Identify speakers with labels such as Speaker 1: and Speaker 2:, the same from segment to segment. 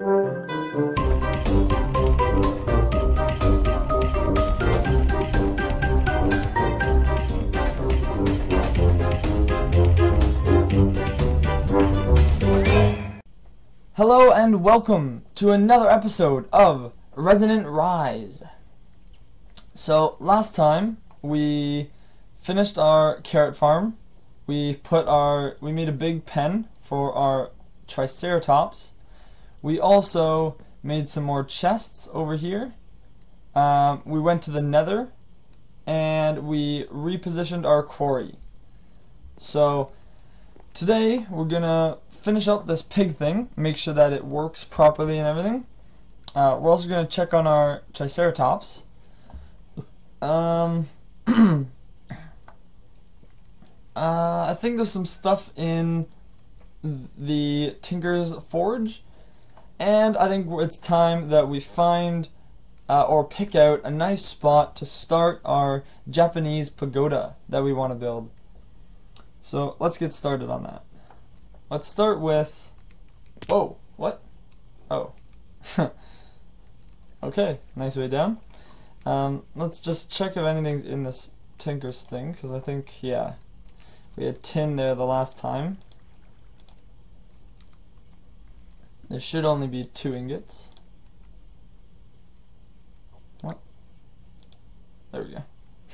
Speaker 1: Hello and welcome to another episode of Resonant Rise. So last time we finished our carrot farm. We made a big pen for our Triceratops. We also made some more chests over here. We went to the Nether and we repositioned our quarry. So today we're gonna finish up this pig thing, make sure that it works properly and everything. We're also gonna check on our Triceratops. I think there's some stuff in the Tinker's Forge, and I think it's time that we find or pick out a nice spot to start our Japanese pagoda that we want to build. So let's get started on that. Let's start with... Whoa, what? Oh. Okay, nice way down. Let's just check if anything's in this Tinker's thing, because I think, yeah, we had tin there the last time. There should only be 2 ingots. What? There we go.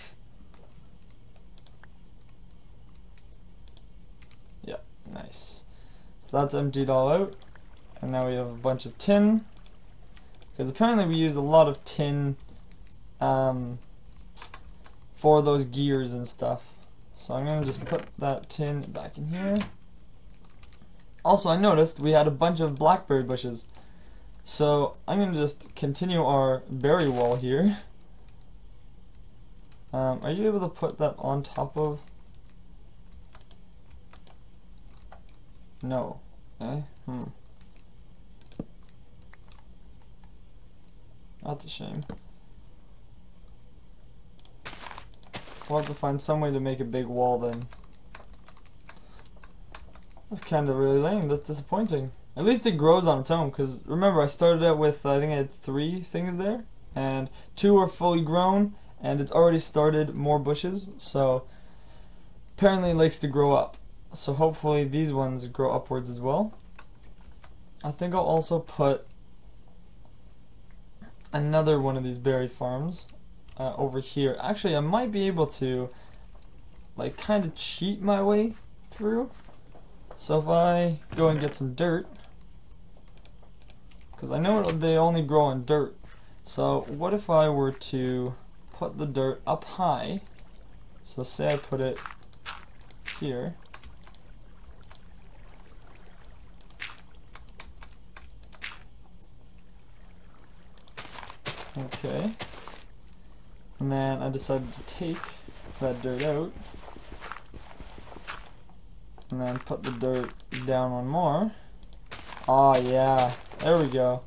Speaker 1: Yeah, nice. So that's emptied all out, and now we have a bunch of tin, because apparently we use a lot of tin for those gears and stuff. So I'm going to just put that tin back in here. Also, I noticed we had a bunch of blackberry bushes, so I'm going to just continue our berry wall here. Are you able to put that on top of... No. Okay. That's a shame. We'll have to find some way to make a big wall then. That's kind of really lame. That's disappointing. At least it grows on its own, because remember I started out with, I think I had 3 things there, and 2 are fully grown, and it's already started more bushes, so apparently it likes to grow up. So hopefully these ones grow upwards as well. I think I'll also put another one of these berry farms over here. Actually, I might be able to like kind of cheat my way through. So if I go and get some dirt, because I know they only grow on dirt. So what if I were to put the dirt up high? So say I put it here. Okay, and then I decided to take that dirt out and then put the dirt down one more. Oh yeah, there we go.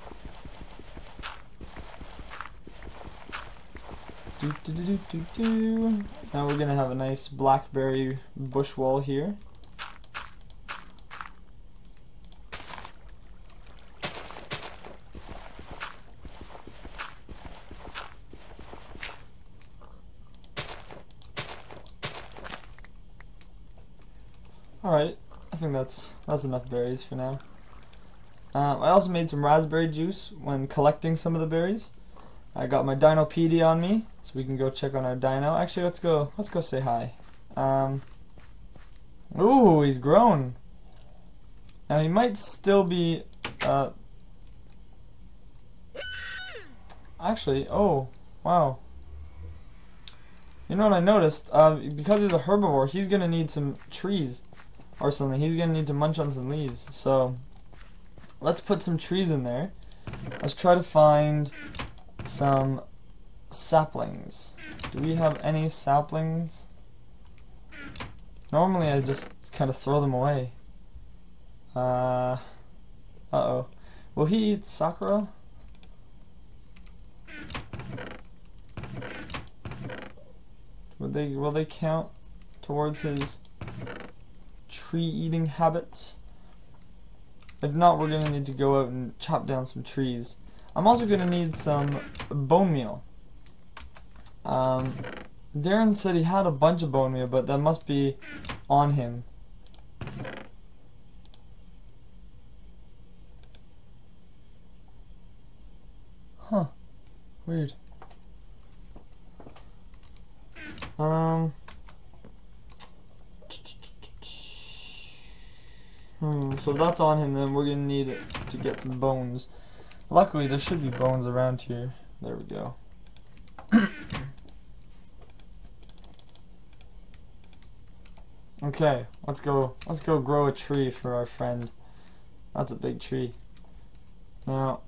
Speaker 1: Now we're gonna have a nice blackberry bush wall here. Alright, I think that's enough berries for now. I also made some raspberry juice when collecting some of the berries. I got my Dinopedia on me, so we can go check on our dino. Actually, let's go say hi. Ooh, he's grown. Now he might still be actually, oh, wow. You know what I noticed? Because he's a herbivore, he's gonna need some trees or something. He's gonna need to munch on some leaves. So let's put some trees in there. Let's try to find some saplings. Do we have any saplings? Normally I just kind of throw them away. Uh-oh. Will he eat Sakura? Will they count towards his tree eating habits? If not, we're gonna need to go out and chop down some trees. I'm also gonna need some bone meal. Darren said he had a bunch of bone meal, but that must be on him. Huh. Weird. So if that's on him, then we're gonna need it to get some bones. Luckily, there should be bones around here. There we go. Okay, let's go grow a tree for our friend. That's a big tree. Now,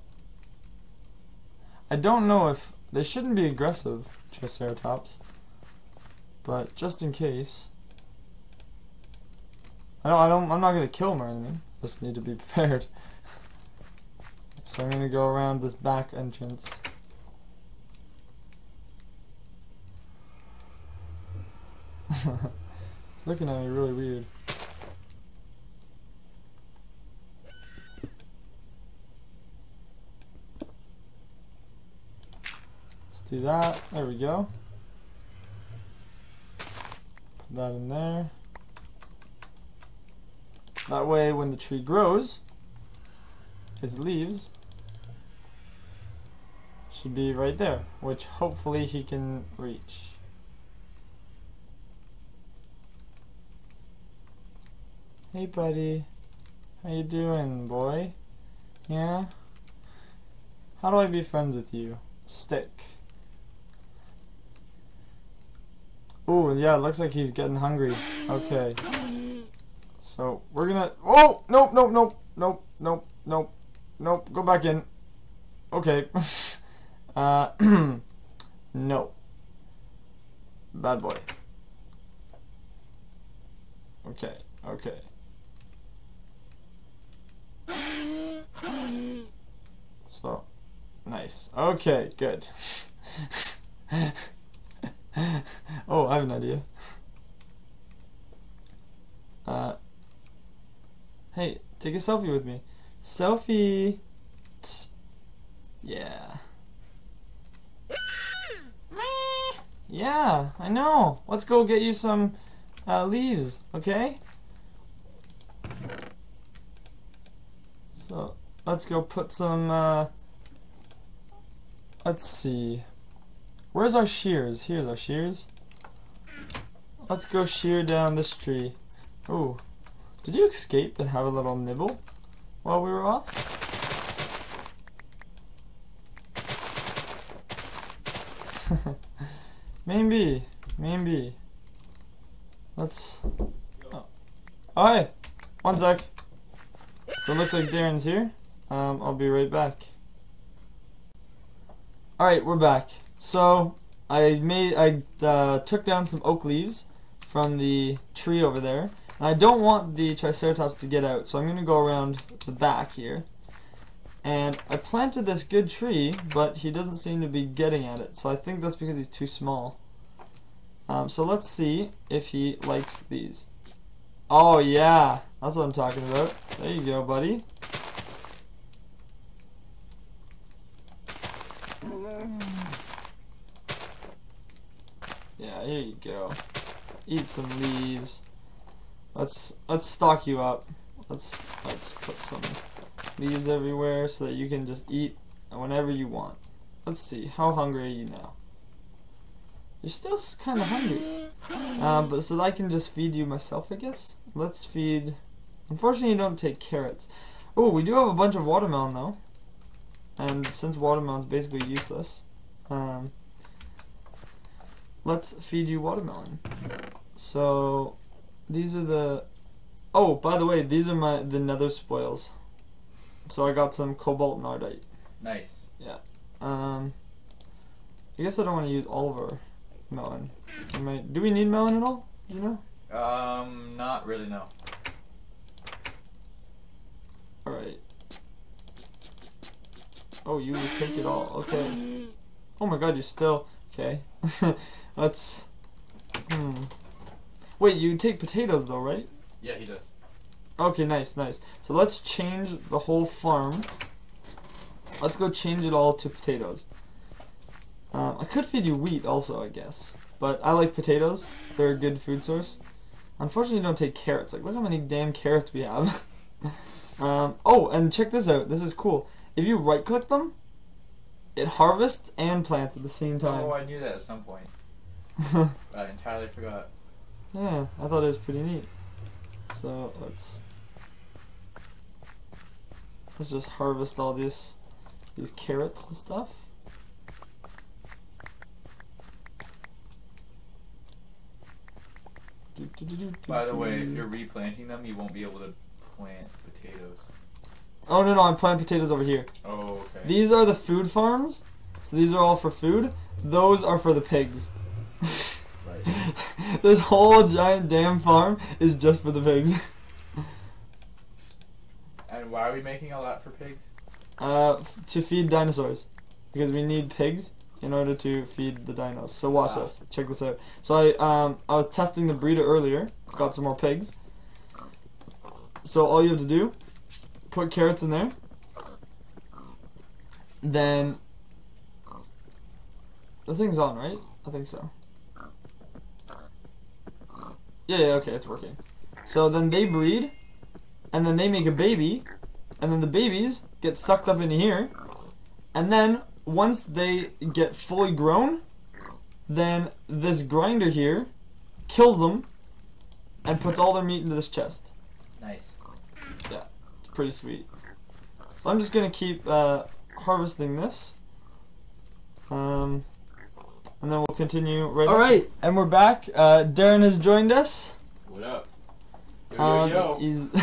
Speaker 1: I don't know if they shouldn't be aggressive, Triceratops, but just in case, I'm not gonna kill them or anything. Just need to be prepared. So I'm gonna go around this back entrance. It's looking at me really weird. Let's do that. There we go. Put that in there. That way when the tree grows, its leaves should be right there, which hopefully he can reach. Hey buddy, how you doing, boy? Yeah? How do I be friends with you? Stick. Ooh, yeah, it looks like he's getting hungry. Okay. So, we're gonna... Oh! Nope, nope, nope, nope, nope, nope, nope. Go back in. Okay. No. Bad boy. Okay, okay. So, nice. Okay, good. Oh, I have an idea. Hey, take a selfie with me. Selfie. Yeah. Yeah, I know. Let's go get you some leaves, okay? So, let's go put some, let's see. Where's our shears? Here's our shears. Let's go shear down this tree. Ooh. Did you escape and have a little nibble while we were off? Maybe. Maybe. Let's... Oh. Hi! One sec. So it looks like Darren's here. I'll be right back. Alright, we're back. So, I took down some oak leaves from the tree over there. And I don't want the Triceratops to get out, so I'm going to go around the back here. And I planted this good tree, but he doesn't seem to be getting at it. So I think that's because he's too small. So let's see if he likes these. Oh yeah, that's what I'm talking about. There you go, buddy. Yeah, here you go. Eat some leaves. Let's stock you up. Let's put some leaves everywhere so that you can just eat whenever you want. Let's see, how hungry are you now? You're still kind of hungry. But so that I can just feed you myself, I guess. Let's feed. Unfortunately, you don't take carrots. Oh, we do have a bunch of watermelon though. And since watermelon's basically useless, let's feed you watermelon. So these are the. Oh, by the way, these are the nether spoils. So I got some cobalt nardite.
Speaker 2: Nice.
Speaker 1: Yeah. I guess I don't want to use all of our melon. Do we need melon at all? Do you know?
Speaker 2: Not really, no.
Speaker 1: Alright. Oh, you take it all. Okay. Oh my god, you're still... Okay. Let's... Wait, you take potatoes though, right?
Speaker 2: Yeah, he does.
Speaker 1: Okay, nice, nice. So let's change the whole farm. Let's go change it all to potatoes. I could feed you wheat also, I guess. But I like potatoes. They're a good food source. Unfortunately, you don't take carrots. Like, look how many damn carrots we have. Oh, and check this out. This is cool. If you right-click them, it harvests and plants at the same time.
Speaker 2: Oh, I knew that at some point. I entirely forgot.
Speaker 1: Yeah, I thought it was pretty neat. So let's just harvest all these carrots and stuff.
Speaker 2: By the way, if you're replanting them, you won't be able to plant potatoes.
Speaker 1: Oh no, I'm planting potatoes over here.
Speaker 2: Oh, okay.
Speaker 1: These are the food farms, so these are all for food. Those are for the pigs.
Speaker 2: Right.
Speaker 1: This whole giant damn farm is just for the pigs.
Speaker 2: And why are we making all that for pigs?
Speaker 1: To feed dinosaurs, because we need pigs in order to feed the dinos. So watch this. Check this out. So I was testing the breeder earlier. Got some more pigs. So all you have to do, put carrots in there. Then the thing's on, right? I think so. Yeah, okay, it's working. So then they breed, and then they make a baby, and then the babies get sucked up into here, and then once they get fully grown, then this grinder here kills them and puts all their meat into this chest.
Speaker 2: Nice.
Speaker 1: Yeah, it's pretty sweet. So I'm just gonna keep harvesting this, and then we'll continue right. All right, and we're back. Darren has joined us.
Speaker 2: What up? Yo, yo, yo.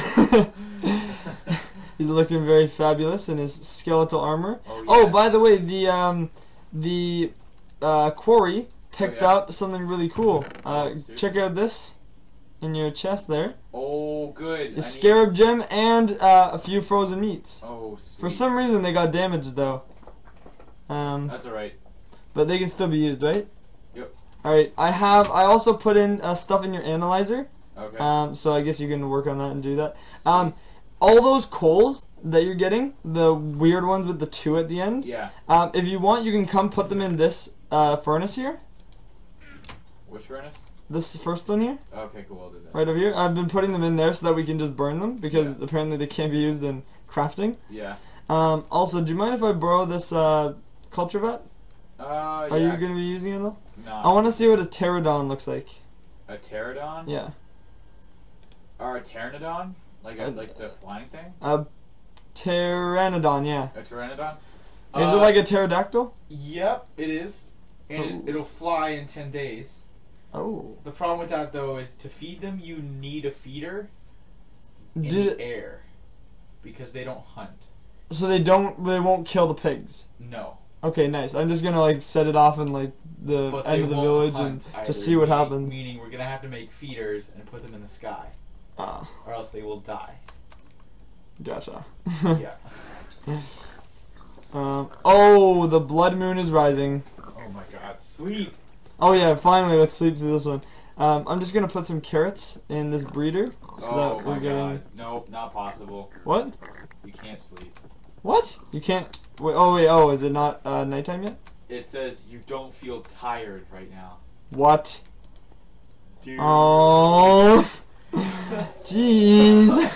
Speaker 1: He's looking very fabulous in his skeletal armor.
Speaker 2: Oh, yeah.
Speaker 1: Oh, by the way, the quarry picked up something really cool. Check out this in your chest there.
Speaker 2: Oh, good.
Speaker 1: The scarab gem and a few frozen meats.
Speaker 2: Oh, sweet.
Speaker 1: For some reason, they got damaged though.
Speaker 2: That's alright.
Speaker 1: But they can still be used, right?
Speaker 2: Yep.
Speaker 1: Alright, I also put in stuff in your analyzer.
Speaker 2: Okay.
Speaker 1: So I guess you can work on that and do that. All those coals that you're getting, the weird ones with the 2 at the end.
Speaker 2: Yeah.
Speaker 1: If you want, you can come put them in this furnace here.
Speaker 2: Which furnace?
Speaker 1: This first one here.
Speaker 2: Okay, cool. I'll do that.
Speaker 1: Right over here. I've been putting them in there so that we can just burn them because apparently they can't be used in crafting.
Speaker 2: Yeah.
Speaker 1: Also, do you mind if I borrow this culture vat?
Speaker 2: Yeah.
Speaker 1: Are you going to be using it though?
Speaker 2: No.
Speaker 1: I want to see what a pterodon looks like.
Speaker 2: A pterodon?
Speaker 1: Yeah.
Speaker 2: Or a pteranodon? Like the flying thing?
Speaker 1: A pteranodon, yeah.
Speaker 2: A pteranodon?
Speaker 1: Is it like a pterodactyl?
Speaker 2: Yep, it is. And it'll fly in 10 days.
Speaker 1: Oh.
Speaker 2: The problem with that, though, is to feed them, you need a feeder in the air. Because they don't hunt.
Speaker 1: So they won't kill the pigs?
Speaker 2: No.
Speaker 1: Okay, nice. I'm just gonna like set it off in like the end of the village and just see what happens.
Speaker 2: Meaning we're gonna have to make feeders and put them in the sky.
Speaker 1: Ah.
Speaker 2: Or else they will die.
Speaker 1: Gotcha.
Speaker 2: Yeah.
Speaker 1: Oh, the blood moon is rising.
Speaker 2: Oh my god, sleep!
Speaker 1: Oh yeah, finally, let's sleep through this one. I'm just gonna put some carrots in this breeder so that we're getting.
Speaker 2: God. Nope, not possible.
Speaker 1: What?
Speaker 2: You can't sleep.
Speaker 1: What? You can't. Wait. Oh, is it not nighttime yet?
Speaker 2: It says you don't feel tired right now.
Speaker 1: What?
Speaker 2: Dude.
Speaker 1: Oh. Jeez.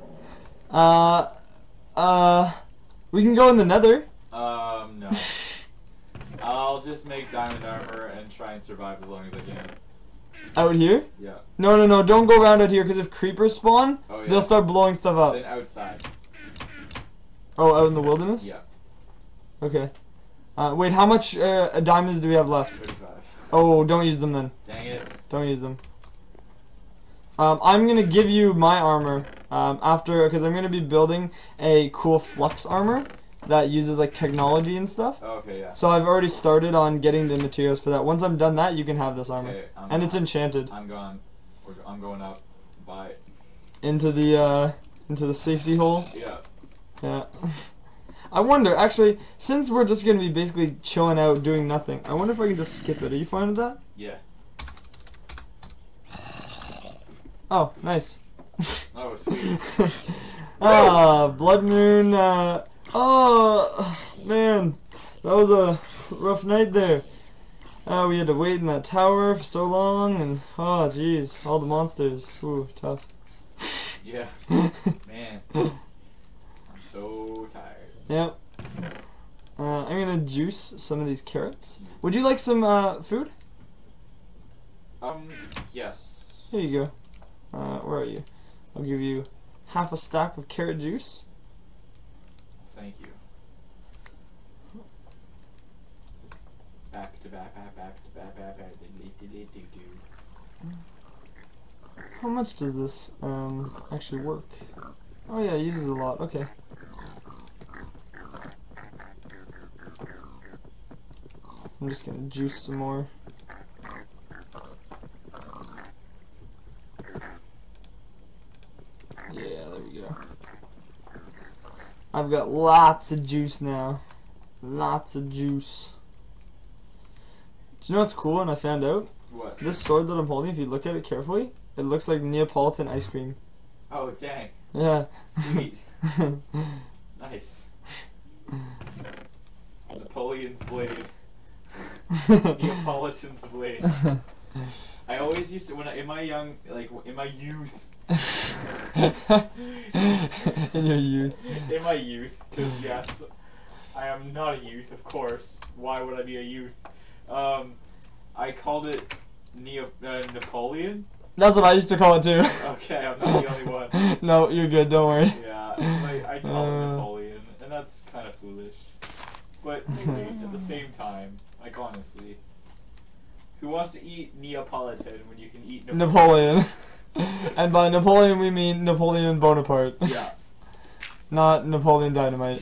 Speaker 1: We can go in the nether.
Speaker 2: No. I'll just make diamond armor and try and survive as long as I can.
Speaker 1: Out here?
Speaker 2: Yeah.
Speaker 1: No, don't go around out here because if creepers spawn, they'll start blowing stuff up.
Speaker 2: Then outside.
Speaker 1: Oh, out in the wilderness?
Speaker 2: Yeah.
Speaker 1: Okay. Wait, how much diamonds do we have left?
Speaker 2: 35.
Speaker 1: Oh, don't use them then.
Speaker 2: Dang it.
Speaker 1: Don't use them. I'm gonna give you my armor after, because I'm gonna be building a cool flux armor that uses like technology and stuff.
Speaker 2: Oh, okay, yeah.
Speaker 1: So I've already started on getting the materials for that. Once I'm done that, you can have this armor, and it's enchanted.
Speaker 2: I'm gone. I'm going up. Bye.
Speaker 1: Into the safety hole.
Speaker 2: Yeah.
Speaker 1: Yeah. I wonder, actually, since we're just gonna be basically chilling out, doing nothing, I wonder if I can just skip it. Are you fine with that?
Speaker 2: Yeah.
Speaker 1: Oh, nice.
Speaker 2: Oh, sweet.
Speaker 1: Blood Moon. Oh, man. That was a rough night there. We had to wait in that tower for so long, and oh, jeez, all the monsters. Ooh, tough.
Speaker 2: Yeah. Man. I'm so tired.
Speaker 1: Yep. I'm gonna juice some of these carrots. Would you like some food?
Speaker 2: Yes.
Speaker 1: Here you go. Where are you? I'll give you half a stack of carrot juice.
Speaker 2: Thank you. Back to back.
Speaker 1: How much does this actually work? Oh yeah, it uses a lot. Okay. I'm just gonna juice some more. Yeah, there we go. I've got lots of juice now. Lots of juice. Do you know what's cool and I found out?
Speaker 2: What?
Speaker 1: This sword that I'm holding, if you look at it carefully, it looks like Neapolitan ice cream.
Speaker 2: Oh, dang.
Speaker 1: Yeah.
Speaker 2: Sweet. Nice. Napoleon's blade. Neapolitan's blade. I always used to, in my youth.
Speaker 1: In your youth.
Speaker 2: In my youth, because yes, I am not a youth, of course. Why would I be a youth? I called it Napoleon.
Speaker 1: That's what I used to call it too.
Speaker 2: Okay, I'm not the only one.
Speaker 1: No, you're good, don't worry.
Speaker 2: Yeah, I call it Napoleon, and that's kind of foolish. But at the same time, like honestly, who wants to eat Neapolitan when you can eat
Speaker 1: Napoleon? And by Napoleon we mean Napoleon Bonaparte.
Speaker 2: Yeah.
Speaker 1: Not Napoleon Dynamite.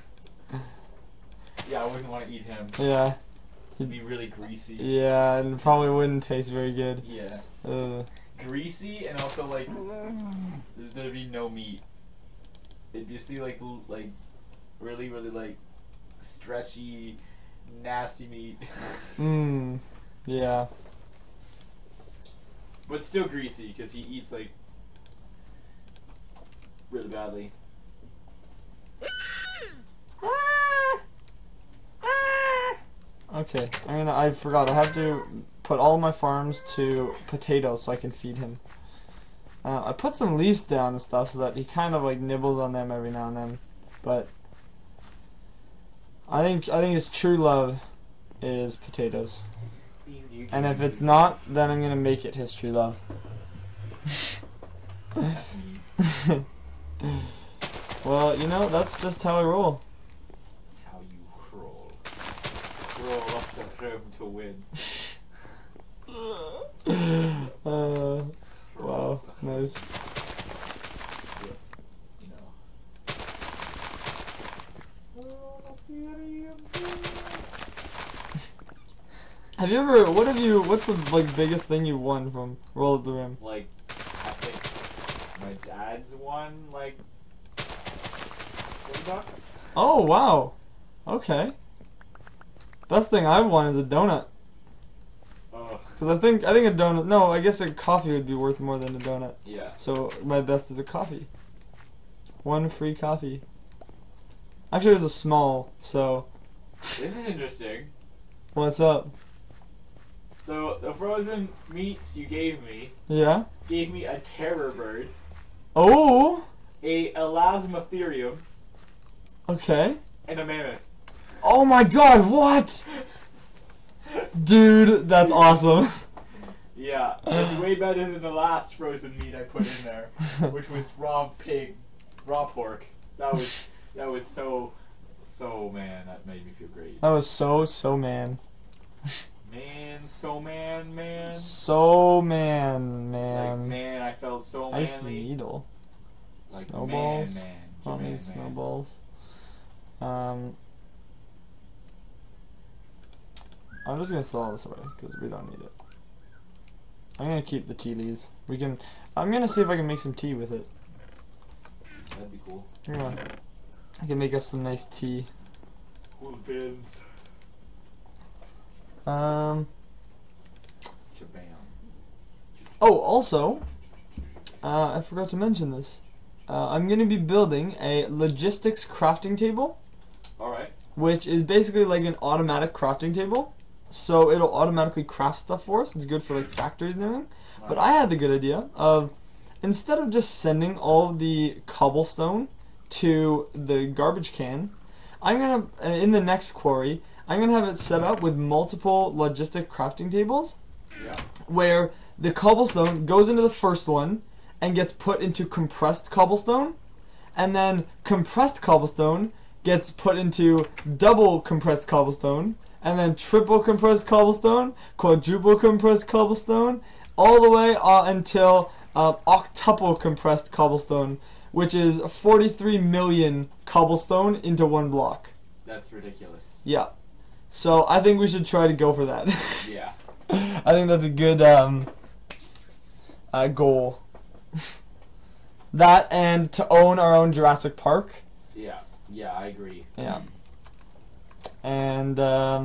Speaker 2: Yeah, I wouldn't want to eat him.
Speaker 1: Yeah.
Speaker 2: He'd be really greasy.
Speaker 1: Yeah, and probably wouldn't taste very good.
Speaker 2: Yeah. Greasy, and also like there'd be no meat. It'd just be like really like stretchy, nasty meat.
Speaker 1: Yeah.
Speaker 2: But still greasy because he eats like really badly.
Speaker 1: Okay, I forgot. I have to put all my farms to potatoes so I can feed him. I put some leaves down and stuff so that he kind of like nibbles on them every now and then. But I think his true love is potatoes. And if it's not, then I'm gonna make it his true love. Well, you know, that's just how I roll.
Speaker 2: That's how you crawl. Crawl up the throne to win.
Speaker 1: Wow, nice.
Speaker 2: You know.
Speaker 1: What's the like biggest thing you won from Roll Up the Rim?
Speaker 2: Like, I think my dad's won like $40.
Speaker 1: Oh wow, okay. Best thing I've won is a donut.
Speaker 2: Oh.
Speaker 1: Cause I think a donut. No, I guess a coffee would be worth more than a donut.
Speaker 2: Yeah.
Speaker 1: So my best is a coffee. One free coffee. Actually, it was a small. So.
Speaker 2: This is interesting.
Speaker 1: What's up?
Speaker 2: So the frozen meats you gave me.
Speaker 1: Yeah.
Speaker 2: Gave me a terror bird.
Speaker 1: Oh.
Speaker 2: A elasmotherium.
Speaker 1: Okay.
Speaker 2: And a mammoth.
Speaker 1: Oh my God! What? Dude, that's awesome.
Speaker 2: Yeah, it's way better than the last frozen meat I put in there, which was raw pork. That was so man. That made me feel great.
Speaker 1: That was so man.
Speaker 2: So man.
Speaker 1: So man.
Speaker 2: Like, man, I felt so manly.
Speaker 1: Icy needle.
Speaker 2: Like,
Speaker 1: Snowballs.
Speaker 2: Man.
Speaker 1: I'll need snowballs. I'm just gonna throw all this away because we don't need it. I'm gonna keep the tea leaves. I'm gonna see if I can make some tea with it.
Speaker 2: That'd be cool.
Speaker 1: Yeah. I can make us some nice tea.
Speaker 2: Cool bins.
Speaker 1: Oh, also, I forgot to mention this. I'm going to be building a logistics crafting table.
Speaker 2: Alright.
Speaker 1: Which is basically like an automatic crafting table. So it'll automatically craft stuff for us. It's good for like factories and everything. But I had the good idea of, instead of just sending all of the cobblestone to the garbage can, I'm going to, in the next quarry, I'm going to have it set up with multiple logistic crafting tables.
Speaker 2: Yeah.
Speaker 1: Where the cobblestone goes into the first one and gets put into compressed cobblestone. And then compressed cobblestone gets put into double compressed cobblestone. And then triple compressed cobblestone, quadruple compressed cobblestone, all the way until octuple compressed cobblestone, which is 43 million cobblestone into one block.
Speaker 2: That's ridiculous.
Speaker 1: Yeah. So I think we should try to go for that.
Speaker 2: Yeah.
Speaker 1: I think that's a good goal. That and to own our own Jurassic Park.
Speaker 2: Yeah. Yeah, I agree.
Speaker 1: Yeah. And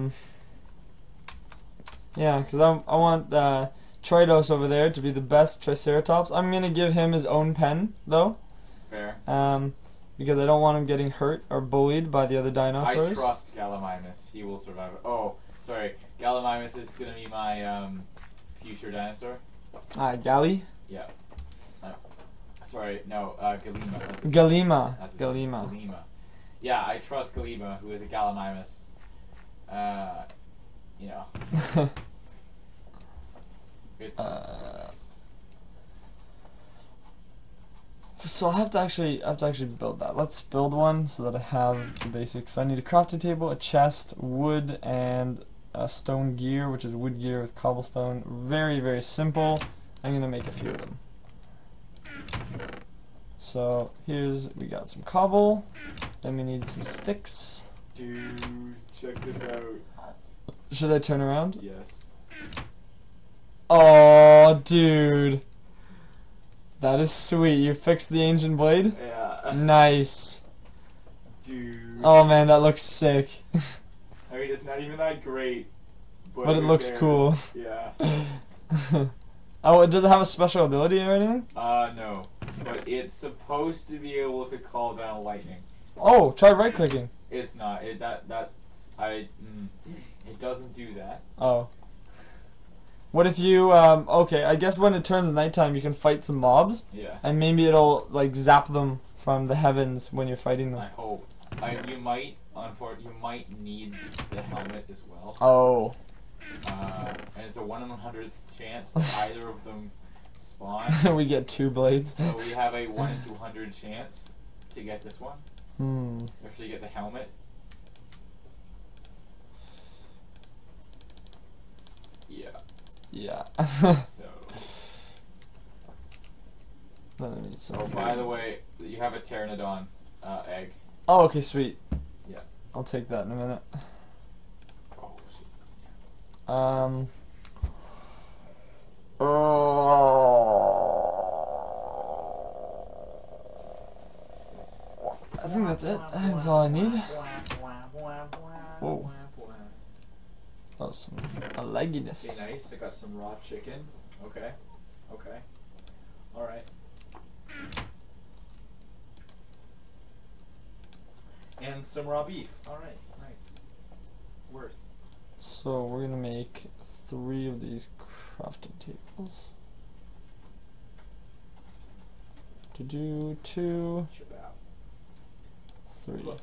Speaker 1: yeah, because I want Tritos over there to be the best Triceratops. I'm gonna give him his own pen though.
Speaker 2: Fair.
Speaker 1: Because I don't want him getting hurt or bullied by the other
Speaker 2: I
Speaker 1: dinosaurs.
Speaker 2: trust Gallimimus. He will survive. Oh, sorry. Gallimimus is gonna be my future dinosaur.
Speaker 1: Gally?
Speaker 2: Yeah. Sorry, no, Galima.
Speaker 1: Galima.
Speaker 2: That's his name.
Speaker 1: Galima.
Speaker 2: Galima. Yeah, I trust Galima, who is a Gallimimus. You know. It's nice.
Speaker 1: So I'll have to actually build that. Let's build one so that I have the basics. I need a crafting table, a chest, wood, and a stone gear, which is wood gear with cobblestone. Very, very simple. I'm gonna make a few of them. So we got some cobble. Then we need some sticks.
Speaker 2: Dude, check this out.
Speaker 1: Should I turn around?
Speaker 2: Yes.
Speaker 1: Oh, dude. That is sweet. You fixed the ancient blade?
Speaker 2: Yeah.
Speaker 1: Nice.
Speaker 2: Dude.
Speaker 1: Oh man, that looks sick.
Speaker 2: I mean, it's not even that great.
Speaker 1: But it looks cool.
Speaker 2: Yeah.
Speaker 1: Oh, does it have a special ability or anything?
Speaker 2: No. But it's supposed to be able to call down lightning.
Speaker 1: Oh, try right clicking.
Speaker 2: It's not. It doesn't do that.
Speaker 1: Oh. What if you, okay, I guess when it turns nighttime you can fight some mobs.
Speaker 2: Yeah.
Speaker 1: And maybe it'll, like, zap them from the heavens when you're fighting them.
Speaker 2: I hope. You might need the helmet as well.
Speaker 1: Oh.
Speaker 2: And it's a 1 in 100th chance that either of them spawn.
Speaker 1: We get 2 blades.
Speaker 2: So we have a 1 in 200 chance to get this one. If you get the helmet. Yeah.
Speaker 1: Yeah.
Speaker 2: So.
Speaker 1: Then I need some.
Speaker 2: Oh, by the way, you have a pteranodon egg.
Speaker 1: Oh, okay, sweet.
Speaker 2: Yeah.
Speaker 1: I'll take that in a minute.
Speaker 2: Oh, shit.
Speaker 1: I think that's it. That's all I need. Whoa. That was some a legginess.
Speaker 2: Okay, nice. I got some raw chicken. Okay. Okay. Alright. And some raw beef. Alright, nice. Worth.
Speaker 1: So we're gonna make 3 of these crafting tables. To do 2,
Speaker 2: Chip out.
Speaker 1: 3.
Speaker 2: Look.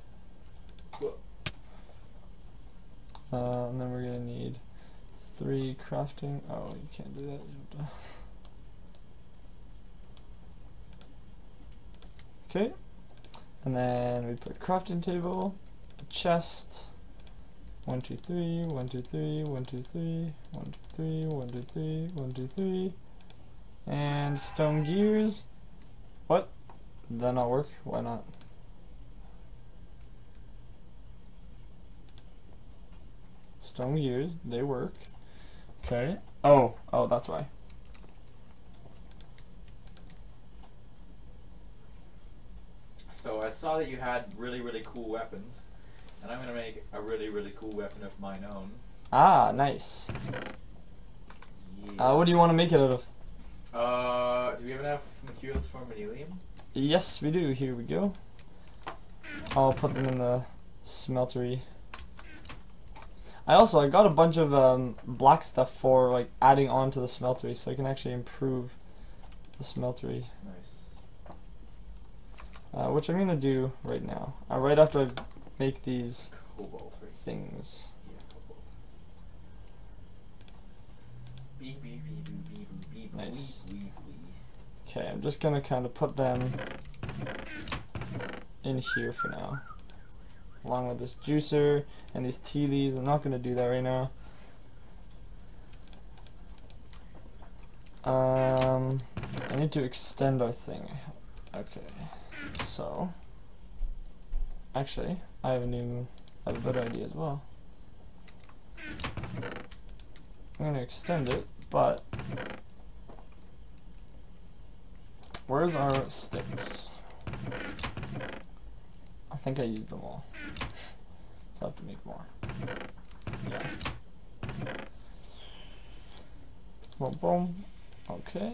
Speaker 1: And then we're gonna need 3 crafting. Oh, you can't do that. You have to. Okay. And then we put crafting table, a chest. 1, 2, 3, 1, 2, 3, 1, 2, 3, 1, 2, 3, 1, 2, 3, 1, 2, 3. And stone gears. What? Did that not work? Why not? Stone gears, they work. Okay. Oh, that's why.
Speaker 2: So I saw that you had really, really cool weapons, and I'm gonna make a really, really cool weapon of mine own.
Speaker 1: Ah, nice.
Speaker 2: Yeah.
Speaker 1: What do you want to make it out of?
Speaker 2: Do we have enough materials for manilium?
Speaker 1: Yes, we do. Here we go. I'll put them in the smeltery. I got a bunch of black stuff for like adding on to the smeltery, so I can actually improve the smeltery.
Speaker 2: Nice.
Speaker 1: Which I'm gonna do right now. Right after I make these
Speaker 2: Cobalt, right?
Speaker 1: things.
Speaker 2: Yeah, cobalt. Beep, beep, beep, beep, beep, beep,
Speaker 1: Nice.
Speaker 2: Wee, wee, wee.
Speaker 1: Okay, I'm just gonna kind of put them in here for now, along with this juicer and these tea leaves. I'm not gonna do that right now. I need to extend our thing. Okay, so actually, I have a better idea as well. I'm gonna extend it, but where's our sticks? I think I used them all, so I have to make more. Yeah. Boom, boom. Okay.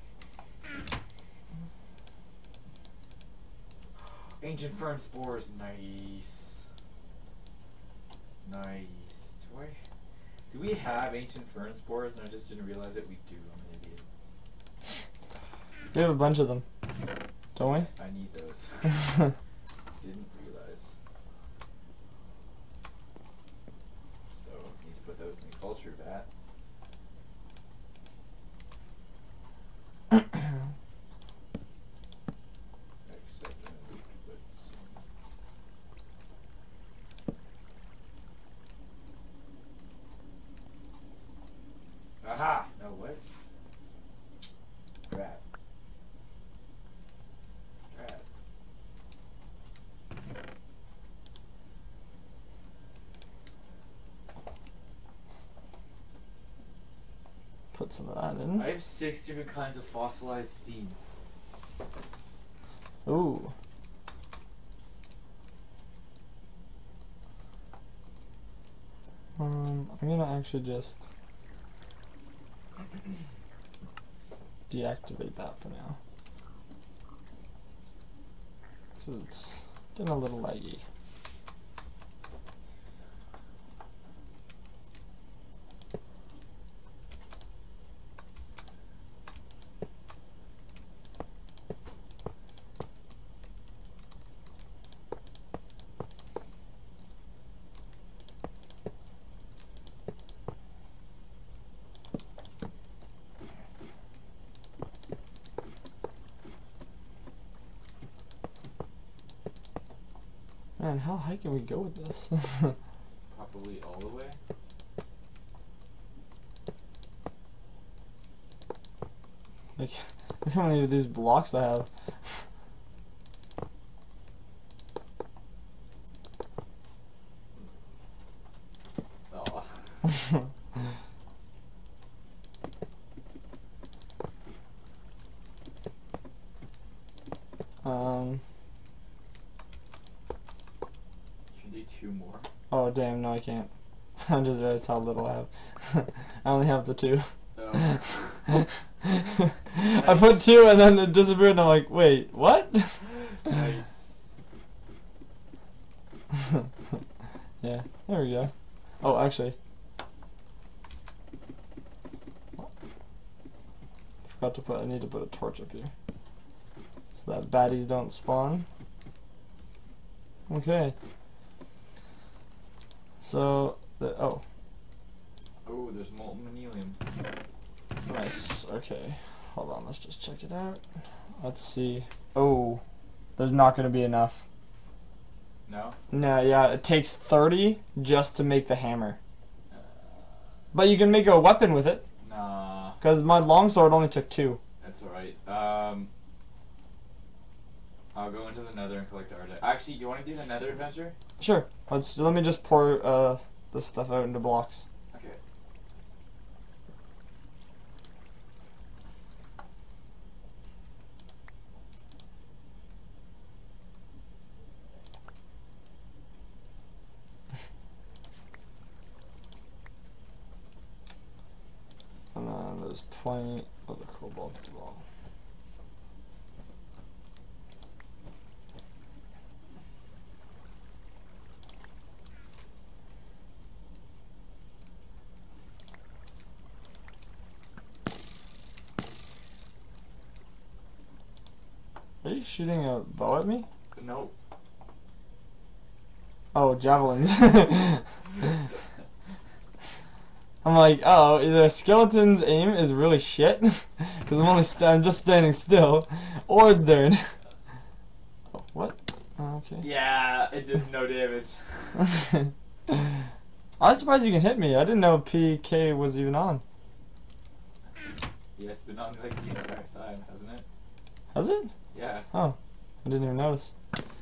Speaker 2: Ancient fern spores, nice. Nice. Do we have ancient fern spores and I just didn't realize it? We do. I'm an idiot.
Speaker 1: We have a bunch of them, don't we?
Speaker 2: I need those. Didn't realize. So, need to put those in the culture vat. Except we can put some. Aha! No, what? Crap. Crap.
Speaker 1: Put some of that in.
Speaker 2: I have 6 different kinds of fossilized seeds.
Speaker 1: Ooh. I'm gonna actually just deactivate that for now, because it's getting a little laggy. Man, how high can we go with this?
Speaker 2: Probably all the way.
Speaker 1: Like, look how many of these blocks I have.
Speaker 2: Oh. Should do 2 more.
Speaker 1: Oh damn, no I can't. I just realized how little I have. I only have the 2.
Speaker 2: Oh.
Speaker 1: I put 2 and then it disappeared and I'm like, wait, what?
Speaker 2: Nice.
Speaker 1: Yeah, there we go. Oh, actually. Forgot to put, I need to put a torch up here, so that baddies don't spawn. Okay. So, oh.
Speaker 2: Oh, there's molten manilium.
Speaker 1: Nice, okay. Hold on, let's just check it out. Let's see. Oh, there's not going to be enough.
Speaker 2: No?
Speaker 1: No, yeah, it takes 30 just to make the hammer. But you can make a weapon with it.
Speaker 2: Nah.
Speaker 1: Because my longsword only took 2.
Speaker 2: That's alright. I'll go into the nether and collect the art. Actually, do you want to do the nether adventure?
Speaker 1: Sure. Let me just pour this stuff out into blocks.
Speaker 2: Okay.
Speaker 1: And then there's 20 other kobolds as well. Are you shooting a bow at me?
Speaker 2: Nope.
Speaker 1: Oh, javelins. I'm like, oh, either skeleton's aim is really shit, because I'm just standing still, or it's Darren. Oh, what? Oh, okay.
Speaker 2: Yeah, it did no damage.
Speaker 1: I was surprised you can hit me. I didn't know PK was even on.
Speaker 2: Yeah, it's been on like the entire time, hasn't it?
Speaker 1: Has it?
Speaker 2: Yeah.
Speaker 1: Oh, I didn't even notice.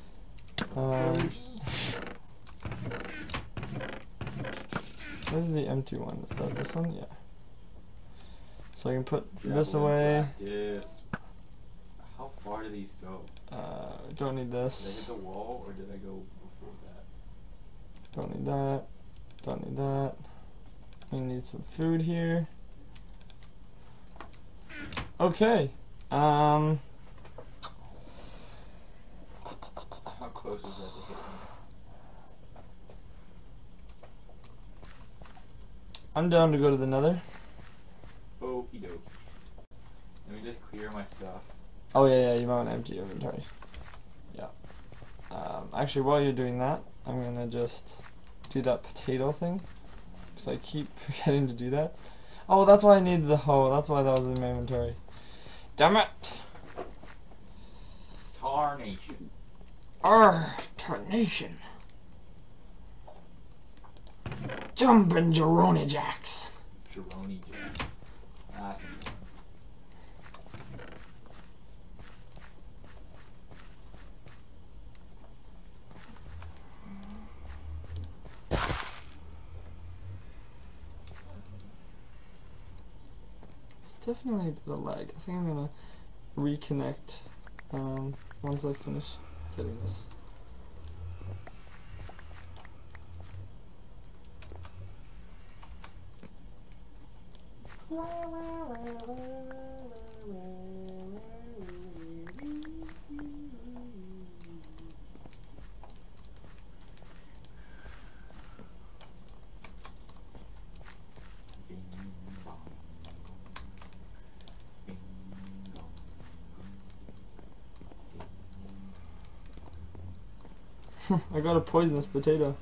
Speaker 1: Where's the empty one? Is that this one? Yeah. So I can put this away.
Speaker 2: Practice. How far do these go?
Speaker 1: Don't need
Speaker 2: Did I hit
Speaker 1: this.
Speaker 2: the wall or did I go before that?
Speaker 1: Don't need that. Don't need that. We need some food here. Okay.
Speaker 2: How close is that to hit me?
Speaker 1: I'm down to go to the nether.
Speaker 2: Okie doke. Let me just clear my stuff.
Speaker 1: Oh yeah, you might want to empty your inventory. Yeah. Actually, while you're doing that, I'm gonna just do that potato thing, because I keep forgetting to do that. Oh, that's why I needed the hoe. That's why that was in my inventory. Damn it!
Speaker 2: Tarnation.
Speaker 1: Tarnation. Jumpin' Jeroni Jacks.
Speaker 2: Jeroni Jacks. That's a good
Speaker 1: It's definitely a bit of lag. I think I'm gonna reconnect once I finish getting this. I got a poisonous potato.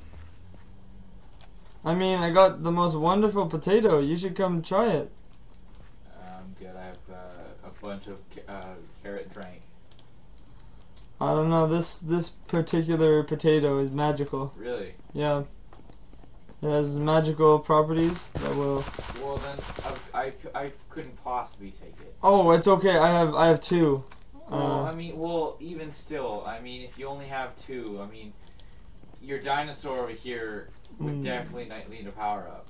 Speaker 1: I mean, I got the most wonderful potato. You should come try it.
Speaker 2: I'm good. I have a bunch of carrot drank.
Speaker 1: I don't know. This particular potato is magical.
Speaker 2: Really?
Speaker 1: Yeah. It has magical properties that will.
Speaker 2: Well then, I couldn't possibly take it.
Speaker 1: Oh, it's okay. I have two.
Speaker 2: Well, I mean, even still, I mean, if you only have two, I mean, your dinosaur over here would definitely need a power up.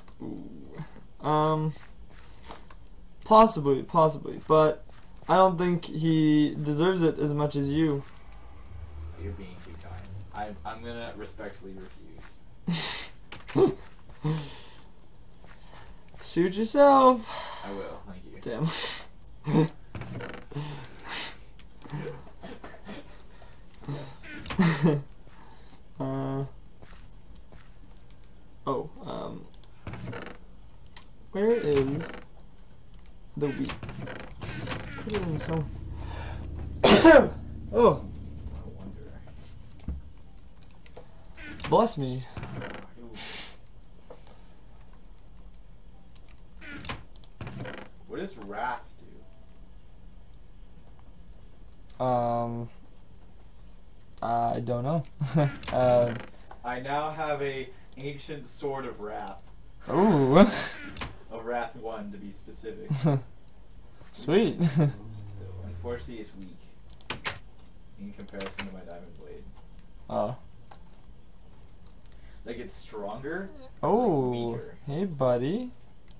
Speaker 1: Ooh. Possibly, but I don't think he deserves it as much as you.
Speaker 2: You're being too kind. I'm gonna respectfully refuse.
Speaker 1: Suit yourself.
Speaker 2: I will, thank you.
Speaker 1: Damn. Where is the wheat? Put it in some. Oh,
Speaker 2: I wonder.
Speaker 1: bless me.
Speaker 2: What does wrath do?
Speaker 1: I don't know.
Speaker 2: I now have a ancient sword of wrath.
Speaker 1: Ooh.
Speaker 2: Of Wrath 1 to be specific.
Speaker 1: Sweet.
Speaker 2: So, unfortunately, it's weak in comparison to my diamond blade.
Speaker 1: Oh.
Speaker 2: Like, it's stronger.
Speaker 1: Oh.
Speaker 2: Weaker.
Speaker 1: Hey, buddy.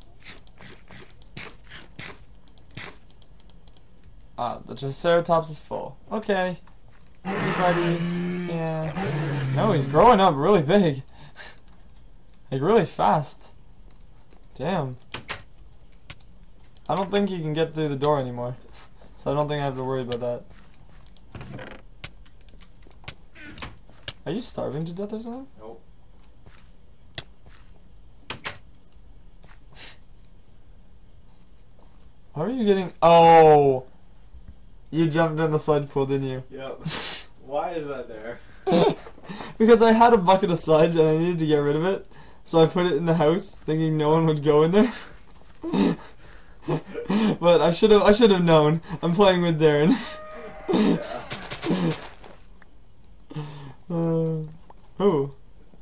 Speaker 1: The Triceratops is full. Okay. Hey, buddy. Yeah. No, he's growing up really big. Like, really fast. Damn. I don't think you can get through the door anymore. So I don't think I have to worry about that. Are you starving to death or something?
Speaker 2: Nope.
Speaker 1: How are you getting... Oh! You jumped in the sludge pool, didn't you?
Speaker 2: Yep. Why is that there?
Speaker 1: Because I had a bucket of sludge and I needed to get rid of it. So I put it in the house, thinking no one would go in there. But I should have known. I'm playing with Darren. Who?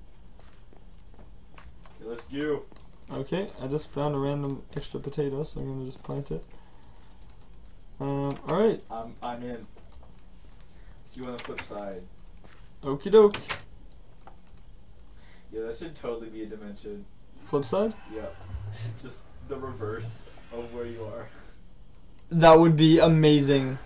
Speaker 2: Let's go.
Speaker 1: Okay, I just found a random extra potato, so I'm gonna just plant it. Alright.
Speaker 2: I'm in. See you on the flip side.
Speaker 1: Okie doke.
Speaker 2: Yeah, that should totally be a dimension.
Speaker 1: Flip side?
Speaker 2: Yep. Just the reverse of where you are.
Speaker 1: That would be amazing.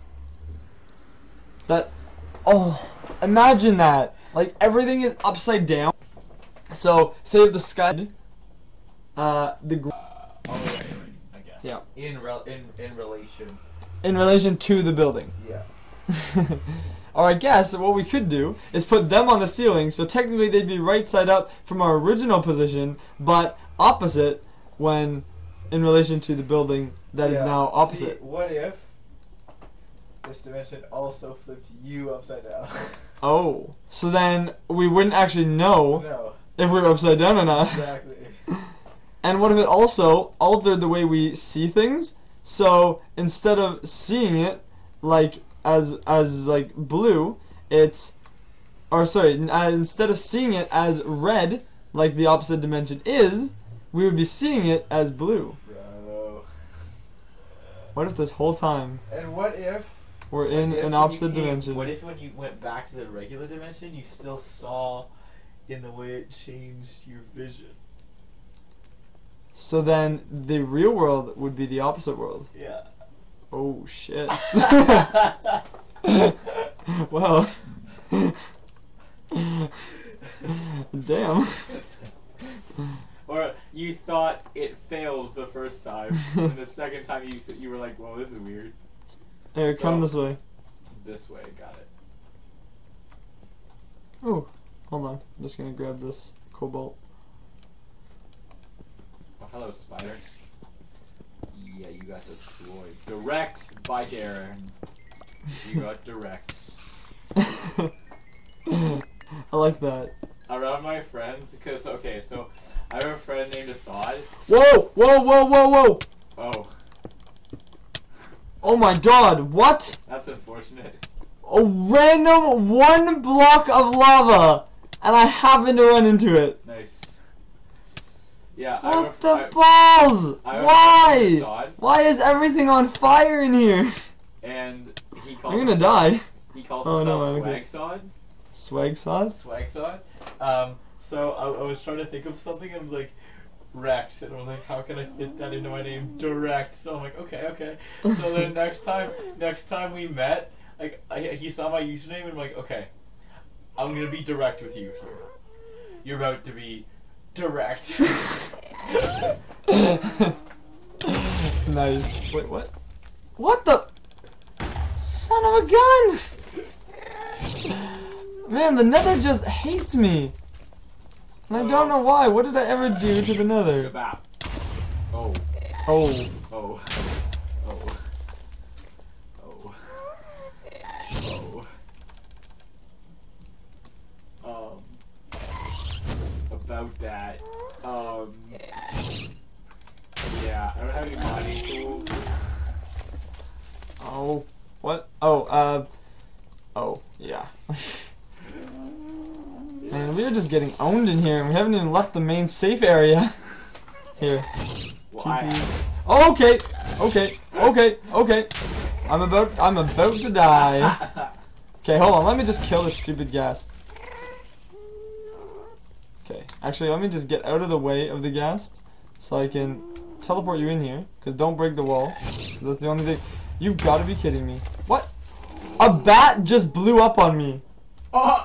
Speaker 1: That... Oh, imagine that. Like, everything is upside down. So, say if the sky... the...
Speaker 2: Oh, right, I guess.
Speaker 1: Yeah.
Speaker 2: In relation.
Speaker 1: In relation to the building.
Speaker 2: Yeah.
Speaker 1: Or I guess what we could do is put them on the ceiling, so technically they'd be right side up from our original position, but opposite when in relation to the building that is now opposite.
Speaker 2: See, what if this dimension also flipped you upside down?
Speaker 1: Oh, so then we wouldn't actually know
Speaker 2: No.
Speaker 1: if we were upside down or not.
Speaker 2: Exactly.
Speaker 1: And what if it also altered the way we see things? So instead of seeing it like as like blue, it's, or sorry, instead of seeing it as red like the opposite dimension is, we would be seeing it as blue.
Speaker 2: Bro.
Speaker 1: What if this whole time
Speaker 2: And what if
Speaker 1: we're in an opposite dimension?
Speaker 2: What if when you went back to the regular dimension, you still saw in the way it changed your vision?
Speaker 1: So then the real world would be the opposite world.
Speaker 2: Yeah.
Speaker 1: Oh shit. Well. Damn.
Speaker 2: Or you thought it fails the first time, and the second time you were like, "Well, this is weird."
Speaker 1: Here, come
Speaker 2: So-
Speaker 1: this way.
Speaker 2: This way, got it.
Speaker 1: Oh, hold on. I'm just gonna grab this cobalt.
Speaker 2: Oh, hello, spider. Yeah, you got destroyed. Direct by Darren. You got direct.
Speaker 1: I like that.
Speaker 2: Around my friends, because, okay, so I have a friend named Assad.
Speaker 1: Whoa! Whoa! Whoa! Whoa! Whoa!
Speaker 2: Oh,
Speaker 1: Oh my god! What?
Speaker 2: that's unfortunate.
Speaker 1: A random one block of lava, and I happen to run into it.
Speaker 2: Nice. Yeah,
Speaker 1: What the balls? Why?
Speaker 2: Assad,
Speaker 1: Why is everything on fire in here?
Speaker 2: and he calls
Speaker 1: I'm gonna
Speaker 2: himself,
Speaker 1: die.
Speaker 2: He calls
Speaker 1: Oh, no,
Speaker 2: himself
Speaker 1: okay.
Speaker 2: Swagsod.
Speaker 1: Swag sauce?
Speaker 2: Swagsod. So I was trying to think of something, and I'm like, wrecked, and I was like, how can I fit that into my name? Direct. So I'm like, okay. So then next time we met, like he saw my username, and I'm like, okay, I'm gonna be direct with you here. You're about to be direct.
Speaker 1: Nice. Wait, what? What the? Son of a gun! Man, the nether just hates me. And I don't know why. What did I ever do to the nether?
Speaker 2: Kebab. Oh.
Speaker 1: Oh.
Speaker 2: Oh. Oh. Oh. Oh. About that. Yeah, I don't have any mining tools.
Speaker 1: Oh. What? Oh, oh, yeah. Man, we are just getting owned in here, and we haven't even left the main safe area. Here.
Speaker 2: Well,
Speaker 1: Oh, okay. Okay. I'm about to die. Okay, hold on. Let me just kill this stupid ghast. Okay. Actually, let me just get out of the way of the ghast so I can teleport you in here. Because don't break the wall. Because that's the only thing. You've got to be kidding me. What? A bat just blew up on me.
Speaker 2: Oh!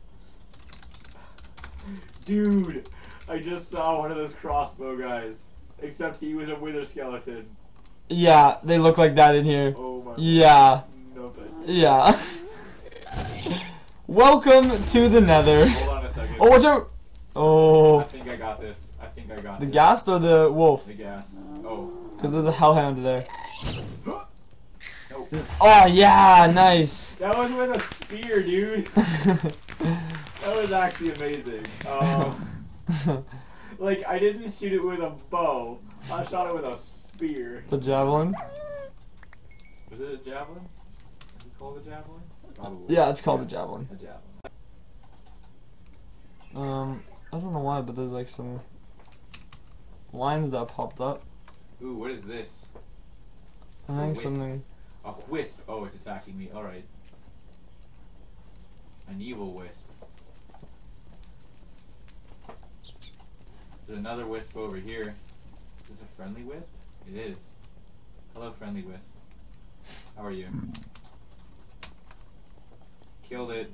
Speaker 2: Dude, I just saw one of those crossbow guys. Except he was a wither skeleton.
Speaker 1: Yeah, they look like that in here.
Speaker 2: Oh my.
Speaker 1: Yeah.
Speaker 2: No thank you.
Speaker 1: Yeah. Welcome to the Nether.
Speaker 2: Hold on a second.
Speaker 1: Oh, watch out! Oh.
Speaker 2: I think I got this. I think I got
Speaker 1: The
Speaker 2: this.
Speaker 1: ghast or the wolf?
Speaker 2: The gas. Oh.
Speaker 1: Because there's a hellhound there.
Speaker 2: Nope.
Speaker 1: Oh, yeah, nice.
Speaker 2: That was with a spear, dude. That was actually amazing. Like, I didn't shoot it with a bow. I shot it with a spear.
Speaker 1: The javelin?
Speaker 2: Was it a javelin? Is it called a javelin? Probably.
Speaker 1: Yeah, it's called a javelin.
Speaker 2: A javelin.
Speaker 1: I don't know why, but there's like some lines that popped up.
Speaker 2: Ooh, what is this?
Speaker 1: I think
Speaker 2: Wisp.
Speaker 1: something.
Speaker 2: A wisp. Oh, it's attacking me. Alright. An evil wisp. There's another wisp over here. Is this a friendly wisp? It is. Hello, friendly wisp. How are you? Killed it.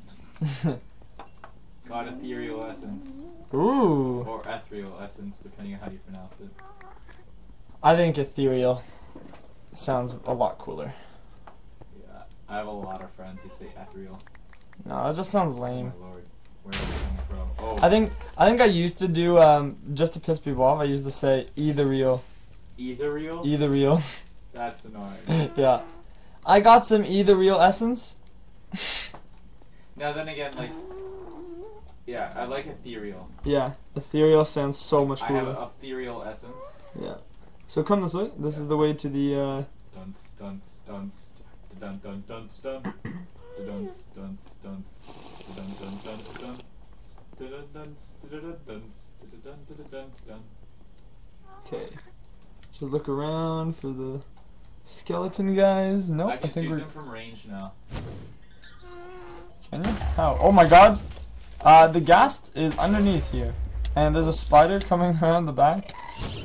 Speaker 2: Got ethereal essence.
Speaker 1: Ooh.
Speaker 2: Or ethereal essence, depending on how you pronounce it.
Speaker 1: I think ethereal sounds a lot cooler.
Speaker 2: Yeah, I have a lot of friends who say ethereal.
Speaker 1: No, that just sounds
Speaker 2: Oh
Speaker 1: lame.
Speaker 2: my lord. Where is it coming from? Oh.
Speaker 1: I think I used to do just to piss people off. I used to say ethereal.
Speaker 2: Ethereal?
Speaker 1: Ethereal.
Speaker 2: That's annoying.
Speaker 1: Yeah. I got some ethereal essence.
Speaker 2: Now then again, like, yeah, I like ethereal.
Speaker 1: Yeah, ethereal sounds so much
Speaker 2: I have
Speaker 1: cooler.
Speaker 2: ethereal essence.
Speaker 1: Yeah. So come this way. This is the way to the
Speaker 2: Dunce, dunce, dunce, dun dun dunce dun, dunce, dunce, dunce, dun dun dunce dun, dun dunce, dun dunce, dun dun dun.
Speaker 1: Okay. Just look around for the skeleton guys. Nope,
Speaker 2: I can
Speaker 1: think
Speaker 2: shoot
Speaker 1: we're.
Speaker 2: them from range now.
Speaker 1: Can you? How? Oh my god. The ghast is underneath here. And there's a spider coming around the back.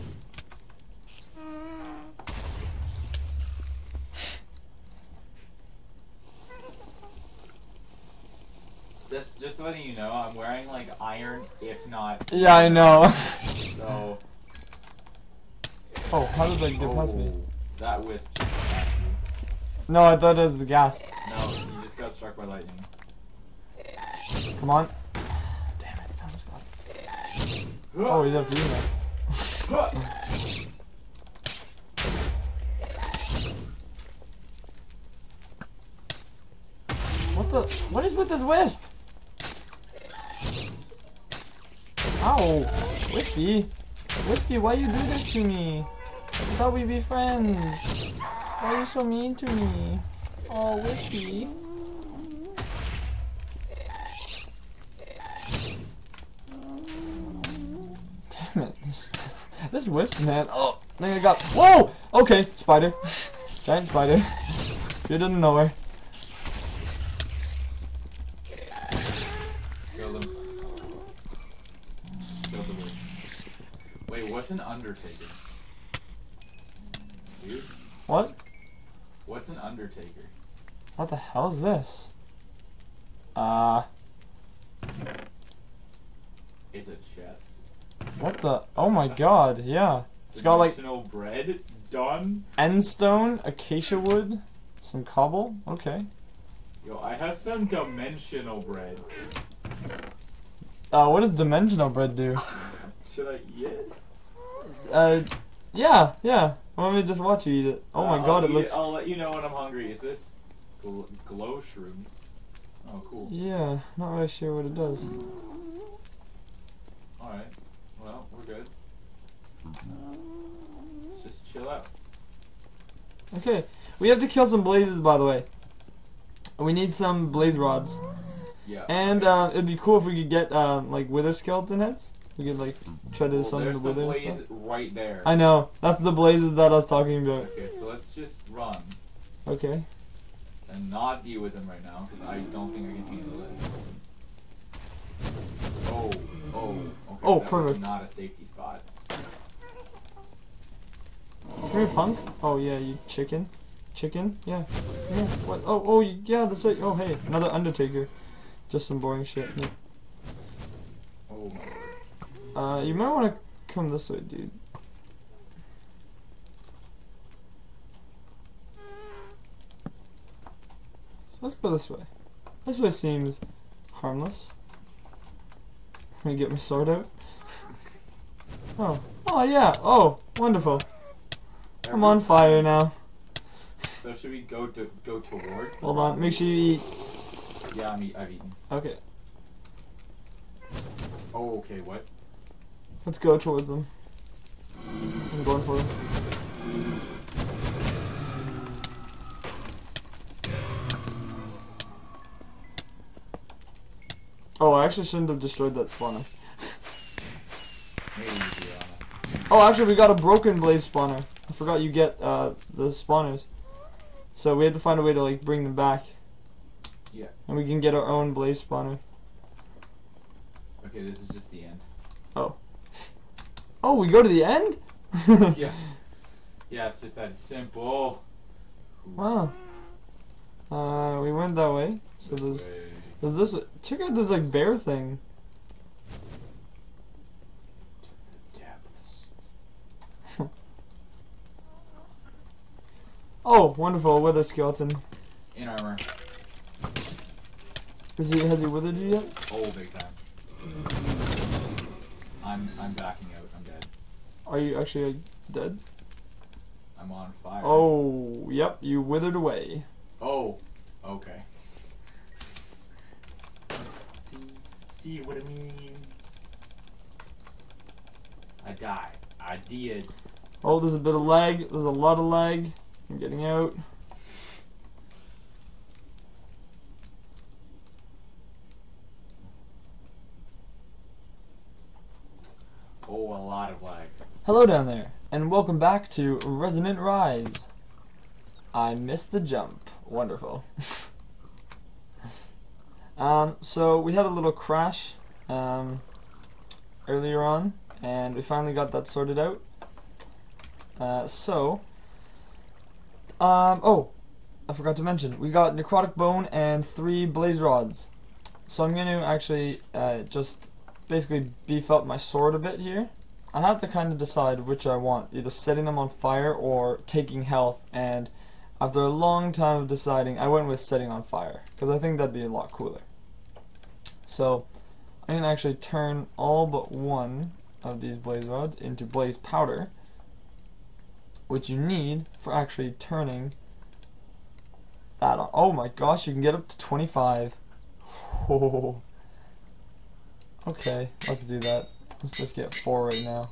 Speaker 2: Just letting you know, I'm wearing like iron, if not.
Speaker 1: Yeah, I know.
Speaker 2: So.
Speaker 1: Oh, how did that get past me?
Speaker 2: That wisp just attacked you.
Speaker 1: No, I thought it was the ghast.
Speaker 2: No, you just got struck by lightning.
Speaker 1: Come on. Damn it, I almost got it. Oh, you have to do that. What is with this wisp? Ow! Wispy! Wispy, why you do this to me? I thought we'd be friends. Why are you so mean to me? Oh, Wispy. Damn it. This wisp, man. Oh, I think I got. Whoa! Okay, spider. Giant spider. Appeared out of nowhere.
Speaker 2: Wait, what's an undertaker? Dude?
Speaker 1: What?
Speaker 2: What's an undertaker?
Speaker 1: What the hell is this?
Speaker 2: It's a chest.
Speaker 1: What the? Oh my god, yeah. It's got like
Speaker 2: Dimensional bread done.
Speaker 1: end stone, acacia wood, some cobble. Okay.
Speaker 2: Yo, I have some dimensional bread.
Speaker 1: What does dimensional bread do?
Speaker 2: Should I eat it?
Speaker 1: Yeah. Let me just watch you eat it. Oh my god, it looks.
Speaker 2: I'll let you know when I'm hungry. Is this glow shroom? Oh, cool.
Speaker 1: Yeah, not really sure what it does.
Speaker 2: Alright. Well, we're good. Let's just chill out.
Speaker 1: Okay, we have to kill some blazes, by the way. We need some blaze rods.
Speaker 2: Yeah.
Speaker 1: And it'd be cool if we could get like wither skeleton heads. We could like try to summon the
Speaker 2: there's
Speaker 1: wither
Speaker 2: the
Speaker 1: and
Speaker 2: blaze
Speaker 1: stuff.
Speaker 2: right there.
Speaker 1: I know. That's the blazes that I was talking about.
Speaker 2: Okay, so let's just run
Speaker 1: Okay.
Speaker 2: and not deal with them right now because I don't think I can handle it. Okay,
Speaker 1: Oh,
Speaker 2: that
Speaker 1: perfect.
Speaker 2: was not a safety spot.
Speaker 1: Come here, punk. Oh yeah, you chicken. Chicken? Yeah. Come here. What? Oh, yeah, that's right. Oh, hey, another undertaker. Just some boring shit. Yeah.
Speaker 2: Oh my word.
Speaker 1: You might want to come this way, dude. So let's go this way. This way seems harmless. Let me get my sword out. Oh. Oh, yeah. Oh, wonderful. I'm on fire now.
Speaker 2: So should we go towards?
Speaker 1: Hold on. Make sure you eat.
Speaker 2: Yeah, I've eaten.
Speaker 1: Okay.
Speaker 2: Oh, okay. What?
Speaker 1: Let's go towards them. I'm going for them. Oh, I actually shouldn't have destroyed that spawner.
Speaker 2: Maybe you do,
Speaker 1: Oh, actually, we got a broken blaze spawner. I forgot you get the spawners. So we had to find a way to like bring them back.
Speaker 2: Yeah.
Speaker 1: And we can get our own blaze spawner.
Speaker 2: Okay, this is just the end.
Speaker 1: Oh. Oh, we go to the end?
Speaker 2: Yeah. Yeah, it's just that simple.
Speaker 1: Wow. We went that way. So there's this. Check out this like bear thing. Oh, wonderful! Wither skeleton.
Speaker 2: In armor.
Speaker 1: Has he withered you yet?
Speaker 2: Oh, big time. I'm backing out. I'm dead.
Speaker 1: Are you actually like, dead?
Speaker 2: I'm on fire.
Speaker 1: Oh, yep. You withered away.
Speaker 2: Oh, okay. See what I mean? I died. I did.
Speaker 1: Oh, there's a bit of lag. There's a lot of lag. I'm getting out.
Speaker 2: Oh, a lot of lag.
Speaker 1: Hello down there, and welcome back to Resonant Rise. I missed the jump. Wonderful. So we had a little crash earlier on, and we finally got that sorted out. Oh, I forgot to mention, we got necrotic bone and 3 blaze rods. So I'm going to actually just basically beef up my sword a bit here. I have to kind of decide which I want, either setting them on fire or taking health, and after a long time of deciding, I went with setting on fire, because I think that'd be a lot cooler. So I'm going to actually turn all but one of these blaze rods into blaze powder, which you need for actually turning that on. Oh my gosh, you can get up to 25. Oh. Okay, let's do that. Let's just get 4 right now.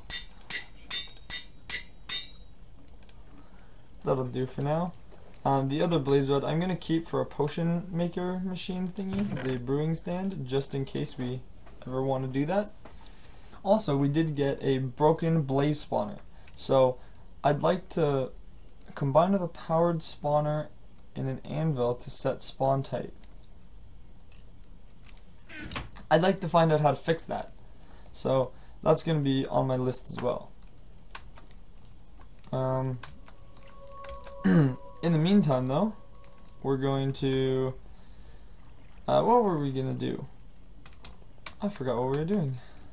Speaker 1: That'll do for now. The other blaze rod I'm going to keep for a potion maker machine thingy, the brewing stand, just in case we ever want to do that. Also, we did get a broken blaze spawner. So I'd like to combine with a powered spawner in an anvil to set spawn type. I'd like to find out how to fix that. So that's going to be on my list as well. In the meantime though, we're going to... what were we going to do? I forgot what we were doing.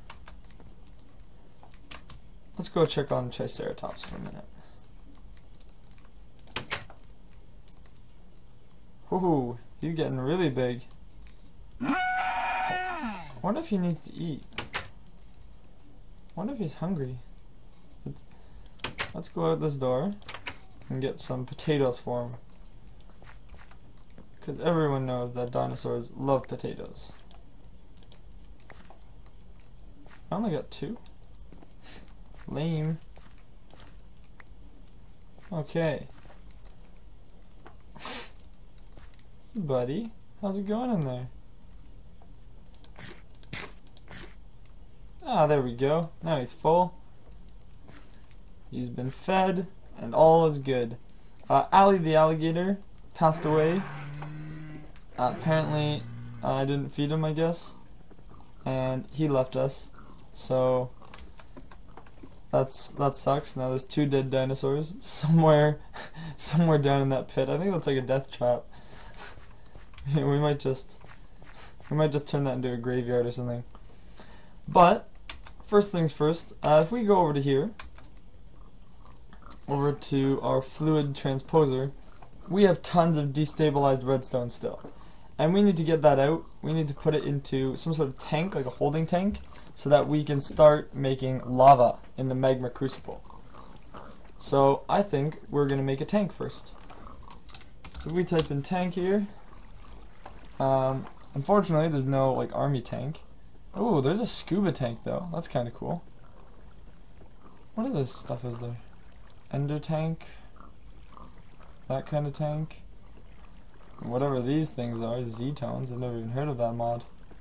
Speaker 1: Let's go check on Triceratops for a minute. Woohoo, he's getting really big. I wonder if he needs to eat. I wonder if he's hungry. Let's go out this door and get some potatoes for him. Because everyone knows that dinosaurs love potatoes. I only got 2. Lame. Okay. Hey buddy, how's it going in there? Ah, there we go. Now he's full. He's been fed, and all is good. Allie the alligator passed away. Apparently, I didn't feed him, I guess. And he left us. So that sucks. Now there's 2 dead dinosaurs somewhere down in that pit. I think that's like a death trap. we might just turn that into a graveyard or something. But first things first, if we go over to here, over to our fluid transposer, we have tons of destabilized redstone still. And we need to get that out. We need to put it into some sort of tank, like a holding tank, so that we can start making lava in the magma crucible. So I think we're going to make a tank first. So if we type in tank here, unfortunately there's no like army tank. Oh, there's a scuba tank though. That's kind of cool. What other stuff is there? Ender tank. That kind of tank. Whatever these things are, Z-tones. I've never even heard of that mod.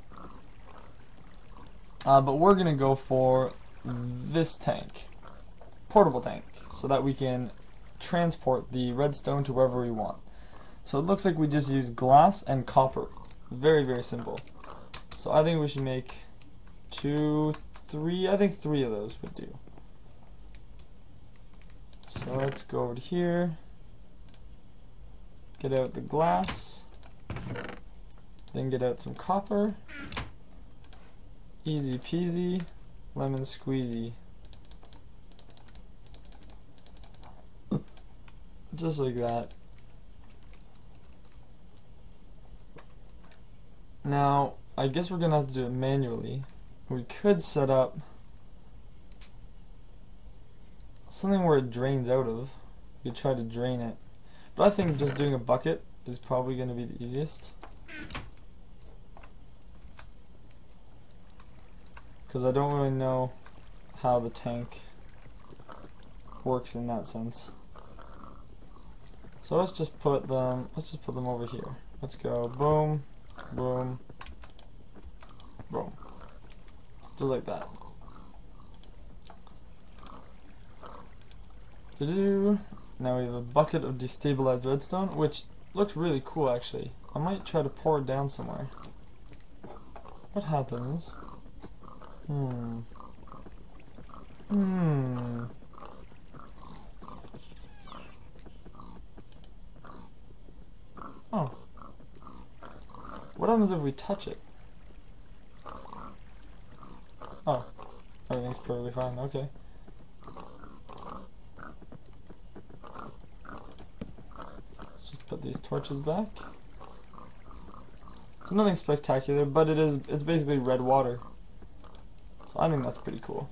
Speaker 1: But we're gonna go for this tank. Portable tank. So that we can transport the redstone to wherever we want. So it looks like we just use glass and copper. Very, very simple. So I think we should make 2, 3, I think 3 of those would do. So let's go over to here. Get out the glass. Then get out some copper. Easy peasy. Lemon squeezy. Just like that. Now, I guess we're gonna have to do it manually. We could set up something where it drains out of. You try to drain it. But I think just doing a bucket is probably gonna be the easiest. Because I don't really know how the tank works in that sense. So let's just put them over here. Let's go boom, boom, boom. Just like that. Now we have a bucket of destabilized redstone, which looks really cool actually. I might try to pour it down somewhere. What happens? Oh. What happens if we touch it? Oh. Everything's perfectly fine, okay. Let's just put these torches back. So nothing spectacular, but it's basically red water. So I think that's pretty cool.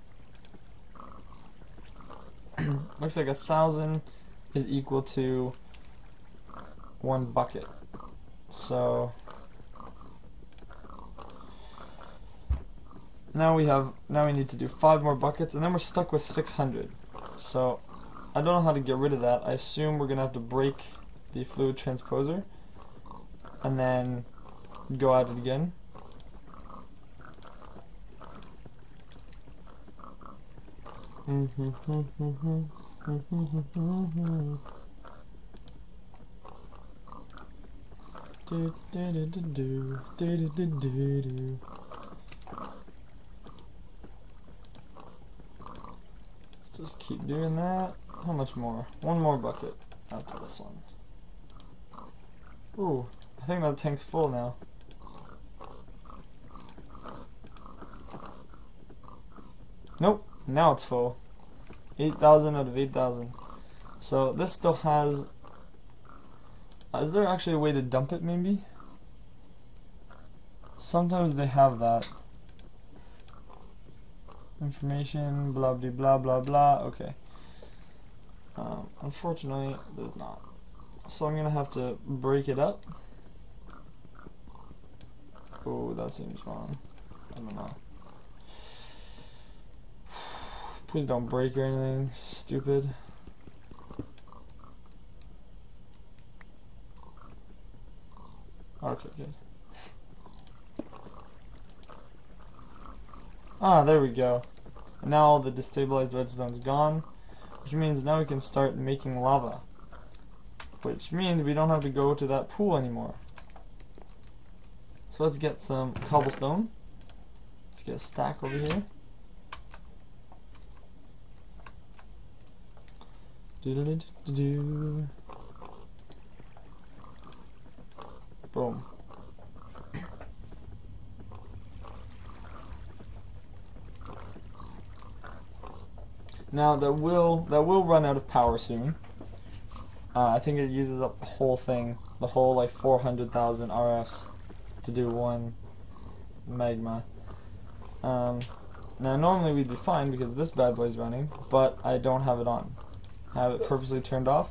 Speaker 1: Looks like 1,000 is equal to 1 bucket. So now we need to do 5 more buckets, and then we're stuck with 600. So I don't know how to get rid of that. I assume we're gonna have to break the fluid transposer and then go at it again. Let's just keep doing that. How much more? 1 more bucket after this one. Ooh, I think that tank's full now. Nope, now it's full. 8,000 out of 8,000. So this still has... is there actually a way to dump it maybe? Sometimes they have that. Information, blah blah blah blah blah. Okay. Unfortunately, there's not. So I'm gonna have to break it up. Oh, that seems wrong. I don't know. Please don't break or anything stupid. Okay, good. Ah, there we go. And now all the destabilized redstone's gone, which means now we can start making lava. Which means we don't have to go to that pool anymore. So let's get some cobblestone. Let's get a stack over here. Do-do-do-do-do. Boom. Now that will run out of power soon. I think it uses up the whole thing, the whole like 400,000 RFs to do one magma. Now normally we'd be fine because this bad boy's running, but I don't have it on. I have it purposely turned off.